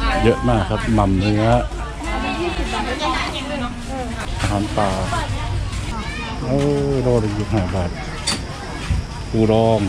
เยอะมากครับหม่ำเนื้ออาหารปลาโลละ25 บาทปูดอง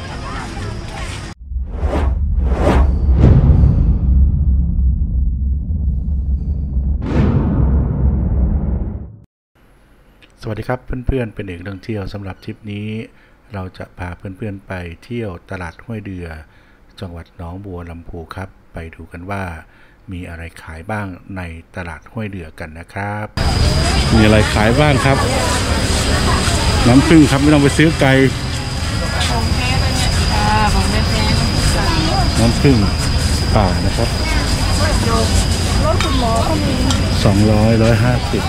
สวัสดีครับเพื่อนๆเป็นเอกท่องเที่ยวสำหรับทริปนี้เราจะพาเพื่อนๆไปเที่ยวตลาดห้วยเดือจังหวัดหนองบัวลำพูครับไปดูกันว่ามีอะไรขายบ้างในตลาดห้วยเดือกันนะครับมีอะไรขายบ้างครับน้ำผึ้งครับไม่ต้องไปซื้อไกลน้ำผึ้งป่านะครับรถคุณหมอก็มี200 150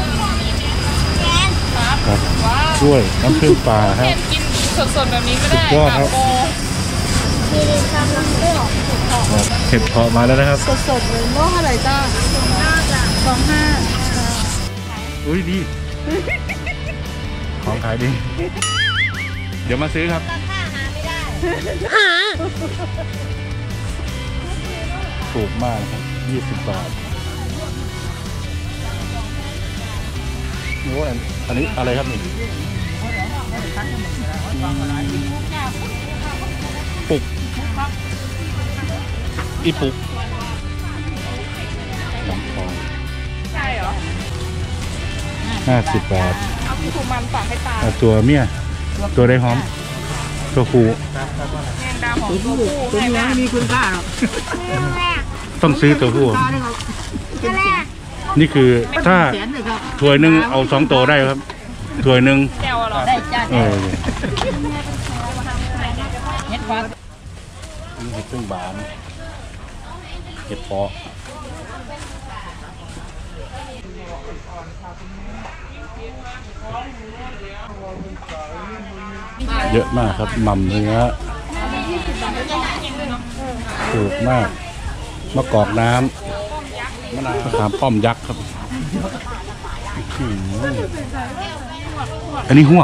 ครับด้วยน้ำผึ้งป่าครับกินสดๆแบบนี้ก็ได้ครับเห็ดเพาะมาแล้วนะครับสดๆเลยโลเท่าไหร่จ้า25 อุ้ยดีของขายดีเดี๋ยวมาซื้อครับถูกมากครับ20 บาทโอ้อันนี้อะไรครับนี่ปุกอีปุกน้ำทองใช่เหรอ 50 บาทเอาถูกมันฝากให้ตาตัวเมียตัวได้หอมตัวคูแมงดาหอมตัวผู้แมงดามีคุณค่าต้องซื้อตัวผู้นี่คือถ้าถ้วยหนึ่งเอา2 ตัวได้ครับถ้วยหนึ่งได้จ้าเห็ดพึ่งบานเห็ดเพาะเยอะมากครับหม่ำเนื้อถูกมากมะกอกน้ำมะขามป้อมยักษ์ครับอันนี้หวก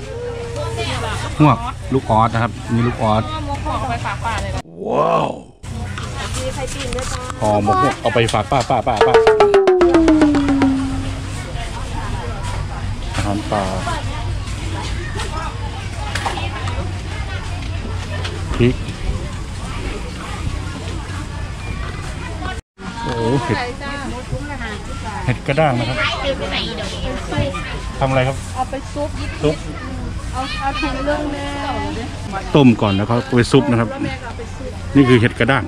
ลูกออสนะครับนี่ลูกออสว้าวห่อหมกเอาไปฝากป้าอาหารปลาพริกโอ้เห็ดกระด้างนะครับทำอะไรครับเอาไปซุปเอาทิ้งเรื่องแม่ต้มก่อนแล้วเขาไปซุปนะครับนี่คือเห็ดกระด้าง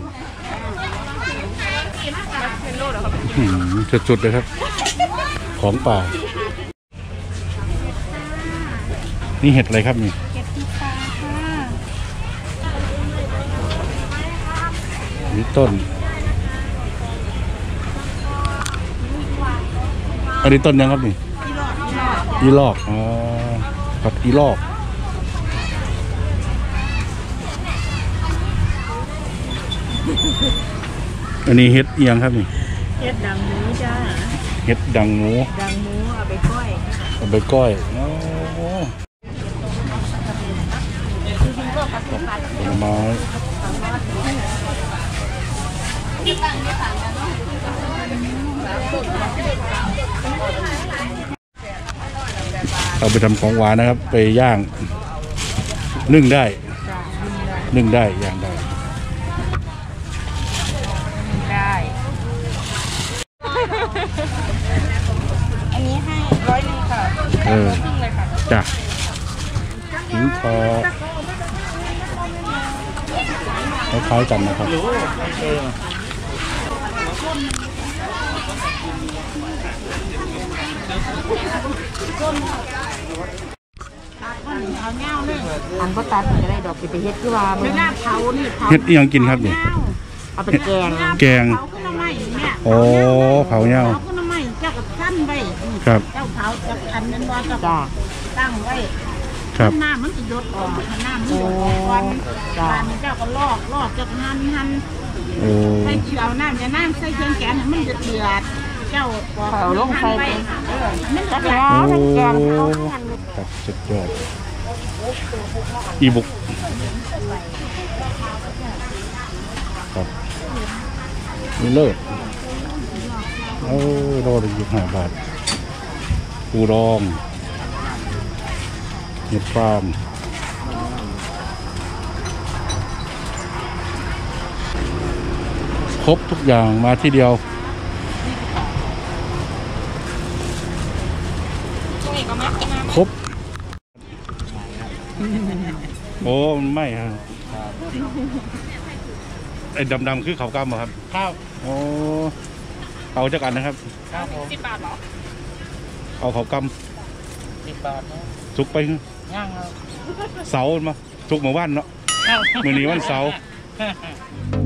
สุดๆเลยครับของป่านี่เห็ดอะไรครับนี่เห็ดที่ปลาค่ะนี่ต้นอันนี้ต้นยังครับนี่อีลอกอ๋อครับอีลอกอันนี้เห็ดเอียงครับนี่เห็ดดังหมูจ้าเห็ดดังหมูเอาไปก้อยโอ้ผลไม้เอาไปทำของหวานนะครับไปย่างนึ่งได้ย่างได้อันนี้ให้100ค่ะเลยค่ะจ้ะหินทอคล้ายๆกันนะครับอันก็ตัดจะได้ดอกไปเฮ็ดคือว่าไม่น่าเผานี่เฮ็ดยังกินครับนี่เอาไปแกงเผาขึ้นมาใหม่เนี่ยโอ้เผาเน่าขึ้นมาใหม่เจ้าก็ขั้นไว้ครับเจ้าเผาจะอันนั้นว่าจะตั้งไว้หน้ามันจะยดออกหน้ามันยดออกก่อนเจ้าก็ลอกเจ้าก็หั่นใส่เอาน้ำจะน้ำใส่เครื่องแกงมันจะเดือดเจ้าเผาลงไปมันจะแล้วแกงเขาครับสุดยอดอีบุกครับนี่เลิศโลละ25 บาทปูดองเห็ดฟาร์มครบทุกอย่างมาที่เดียวครบโอ้ไม่ฮะไอ้ดำๆคือเขาวกล้ามเหรอครับครับโอ้เอาจากกันนะครับครับผม10 บาทเหรอเอาเขาวกล้าม10 บาทเนาะสุกไปย่างครับเสาร์มาสุกเมื่อวานเนาะมื้อนี้วันเสาร์